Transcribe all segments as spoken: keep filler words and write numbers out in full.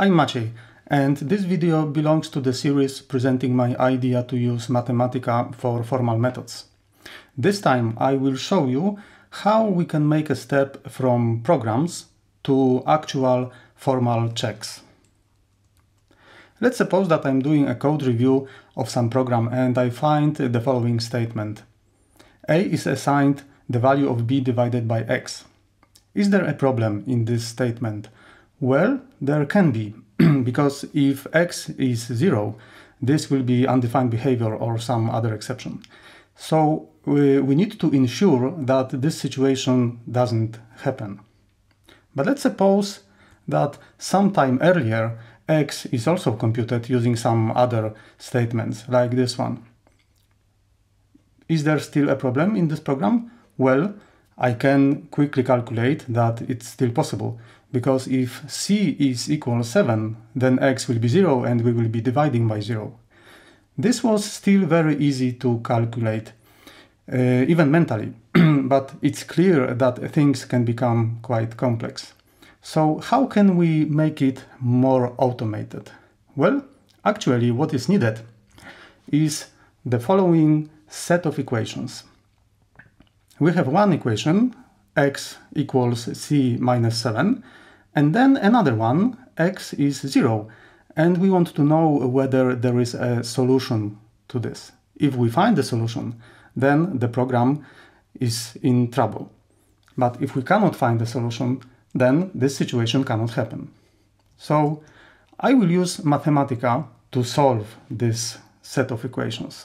I'm Maciej, and this video belongs to the series presenting my idea to use Mathematica for formal methods. This time I will show you how we can make a step from programs to actual formal checks. Let's suppose that I'm doing a code review of some program and I find the following statement. A is assigned the value of b divided by x. Is there a problem in this statement? Well, there can be, because if x is zero, this will be undefined behavior or some other exception. So we, we need to ensure that this situation doesn't happen. But let's suppose that sometime earlier x is also computed using some other statements, like this one. Is there still a problem in this program? Well, I can quickly calculate that it's still possible, because if c is equal seven, then x will be zero and we will be dividing by zero. This was still very easy to calculate, uh, even mentally, but it's clear that things can become quite complex. So how can we make it more automated? Well, actually what is needed is the following set of equations. We have one equation, x equals c minus seven, and then another one, x is zero, and we want to know whether there is a solution to this. If we find the solution, then the program is in trouble. But if we cannot find the solution, then this situation cannot happen. So I will use Mathematica to solve this set of equations.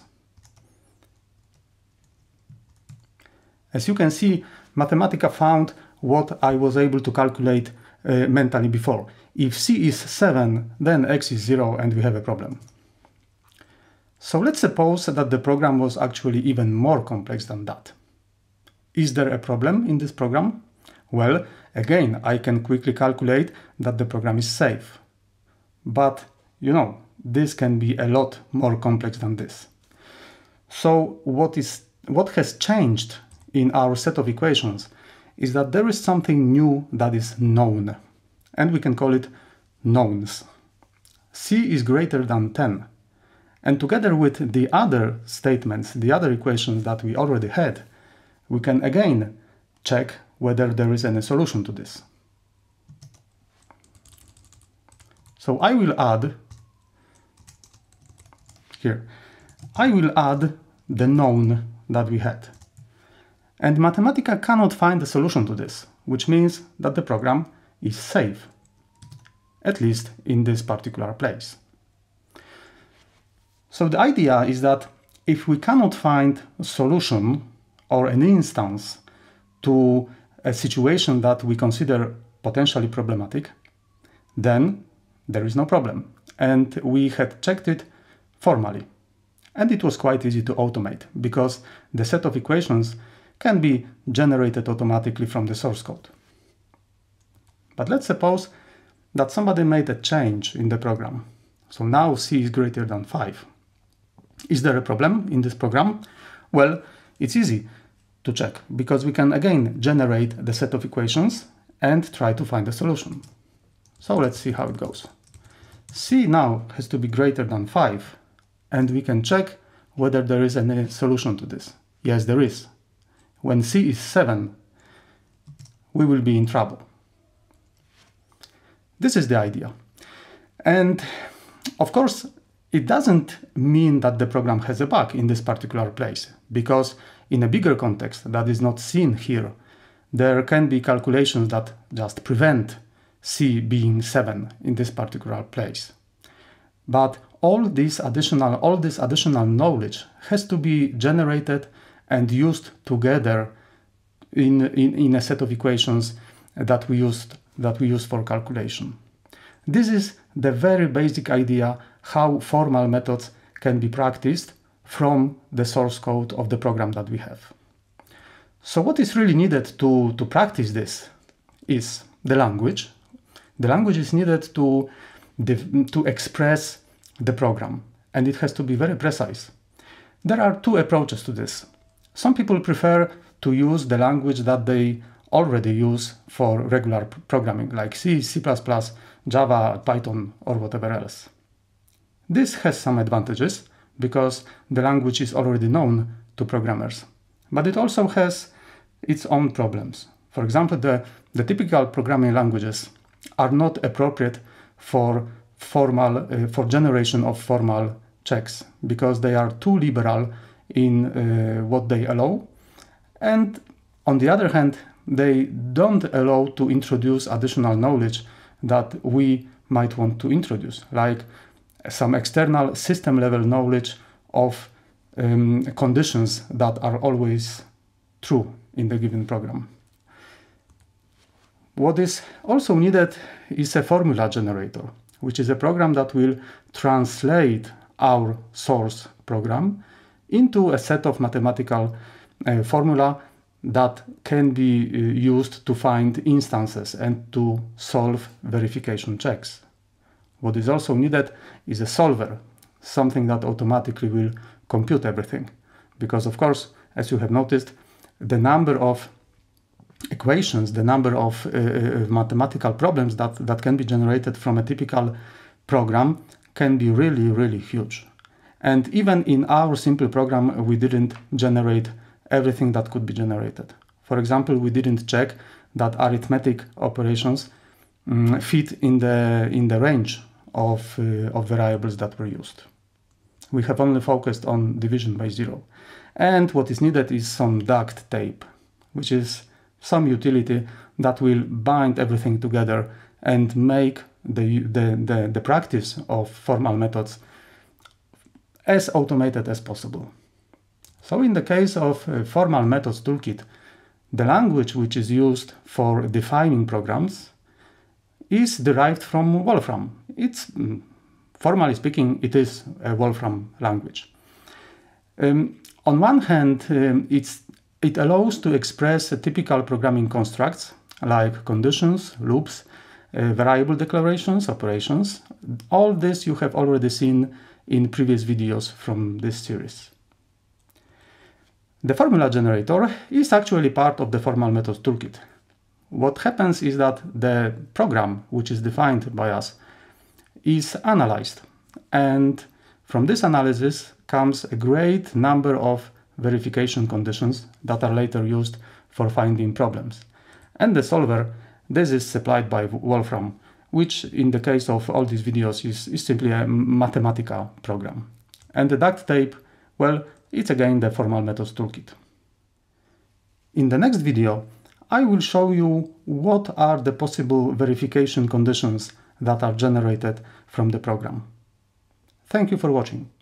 As you can see, Mathematica found what I was able to calculate uh, mentally before. If c is seven, then x is zero and we have a problem. So let's suppose that the program was actually even more complex than that. Is there a problem in this program? Well, again, I can quickly calculate that the program is safe. But, you know, this can be a lot more complex than this. So what is, what has changed in our set of equations is that there is something new that is known, and we can call it knowns. C is greater than ten, and together with the other statements, the other equations that we already had, we can again check whether there is any solution to this. So I will add here, I will add the known that we had. And Mathematica cannot find a solution to this, which means that the program is safe, at least in this particular place. So the idea is that if we cannot find a solution or an instance to a situation that we consider potentially problematic, then there is no problem. And we had checked it formally. And it was quite easy to automate, because the set of equations can be generated automatically from the source code. But let's suppose that somebody made a change in the program. So now c is greater than five. Is there a problem in this program? Well, it's easy to check, because we can again generate the set of equations and try to find a solution. So let's see how it goes. C now has to be greater than five, and we can check whether there is any solution to this. Yes, there is. When c is seven, we will be in trouble. This is the idea. And of course, it doesn't mean that the program has a bug in this particular place, because in a bigger context that is not seen here, there can be calculations that just prevent c being seven in this particular place. But all this additional, all this additional knowledge has to be generated and used together in, in, in a set of equations that we used that we use for calculation. This is the very basic idea how formal methods can be practiced from the source code of the program that we have. So what is really needed to, to practice this is the language. The language is needed to, to express the program, and it has to be very precise. There are two approaches to this. Some people prefer to use the language that they already use for regular programming, like C, C plus plus, Java, Python, or whatever else. This has some advantages because the language is already known to programmers, but it also has its own problems. For example, the, the typical programming languages are not appropriate for formal, uh, for generation of formal checks because they are too liberal in uh, what they allow, and on the other hand, they don't allow to introduce additional knowledge that we might want to introduce, like some external system level knowledge of um, conditions that are always true in the given program. What is also needed is a formula generator, which is a program that will translate our source program into a set of mathematical uh, formula that can be uh, used to find instances and to solve verification checks. What is also needed is a solver, something that automatically will compute everything. Because of course, as you have noticed, the number of equations, the number of uh, mathematical problems that, that can be generated from a typical program can be really, really huge. And even in our simple program, we didn't generate everything that could be generated. For example, we didn't check that arithmetic operations um, fit in the, in the range of, uh, of variables that were used. We have only focused on division by zero. And what is needed is some duct tape, which is some utility that will bind everything together and make the, the, the, the practice of formal methods as automated as possible. So in the case of uh, Formal Methods Toolkit, the language which is used for defining programs is derived from Wolfram. It's, formally speaking, it is a Wolfram language. Um, on one hand, um, it's, it allows to express uh, typical programming constructs like conditions, loops, uh, variable declarations, operations. All this you have already seen in previous videos from this series. The formula generator is actually part of the Formal Methods Toolkit. What happens is that the program, which is defined by us, is analyzed, and from this analysis comes a great number of verification conditions that are later used for finding problems. And the solver, this is supplied by Wolfram, which in the case of all these videos is, is simply a Mathematica program. And the duct tape, well, it's again the Formal Methods Toolkit. In the next video, I will show you what are the possible verification conditions that are generated from the program. Thank you for watching.